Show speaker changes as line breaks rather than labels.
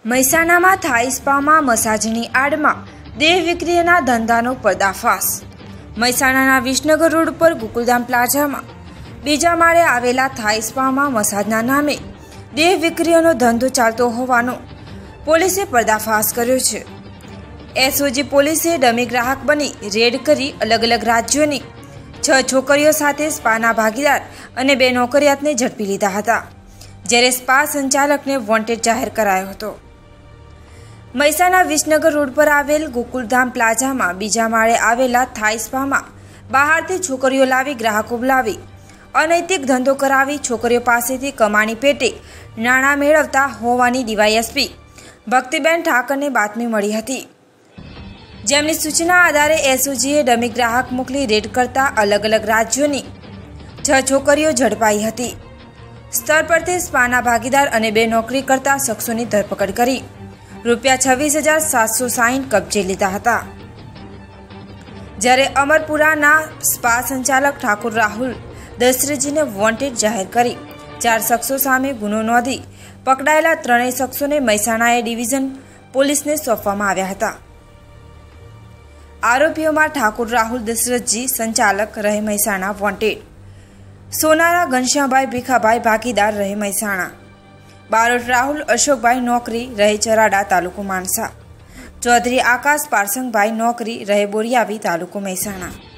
મહેસાણામાં થાઈ સ્પામાં મસાજની આડમાં દેહ વિક્રીના ધંધાનો પર્દાફાશ। મહેસાણાના વિસનગર રોડ પર ગોકુલધામ પ્લાઝામાં બીજા માળે આવેલા થાઈ સ્પામાં મસાજના નામે દેહ વિક્રીનો ધંધો ચાલતો હોવાનો પોલીસે પર્દાફાશ કર્યો છે। એસઓજી પોલીસે ડમી ગ્રાહક બની રેડ કરી અલગ અલગ રાજ્યોની 6 છોકરીઓ સાથે સ્પાના ભાગીદાર અને 2 નોકરિયાતને ઝડપી લીધા હતા, જ્યારે સ્પા સંચાલકને વોન્ટેડ જાહેર કરાયો હતો। મહેસાણા વિસનગર રોડ પર આવેલ ગોકુલધામ પ્લાઝામાં બીજા માળે આવેલા થાઈ સ્પામાં બહારથી છોકરીઓ લાવી ગ્રાહકો બોલાવી અનૈતિક ધંધો કરાવી છોકરીઓ પાસેથી કમાણી પેટે નાણાં મેળવતા હોવાની ડીવાયએસપી ભક્તિબેન ઠાકરને બાતમી મળી હતી, જેમની સૂચના આધારે એસઓજીએ ડમી ગ્રાહક મોકલી રેડ કરતા અલગ અલગ રાજ્યોની 6 છોકરીઓ ઝડપાઈ હતી। સ્થળ પરથી સ્પાના ભાગીદાર અને 2 નોકરી કરતા શખ્સોની ધરપકડ કરી ₹26,760 કબજે લીધા હતા, જ્યારે અમરપુરાના સ્પા સંચાલક ઠાકુર રાહુલ દશરથજીને વોન્ટેડ જાહેર કરી 4 શખ્સો સામે ગુનો નોંધી પકડાયેલા 3 શખ્સોને મહેસાણા એ ડિવિઝન પોલીસને સોંપવામાં આવ્યા હતા। આરોપીઓમાં ઠાકુર રાહુલ દશરથજી સંચાલક રહે મહેસાણા વોન્ટેડ, સોનારા ઘનશ્યામભાઈ ભીખાભાઈ ભાગીદાર રહે મહેસાણા, બારોટ રાહુલ અશોકભાઈ નોકરી રહે ચરાડા તાલુકો માણસા, ચૌધરી આકાશ પારસંગભાઈ નોકરી રહે બોરિયાવી તાલુકો મહેસાણા।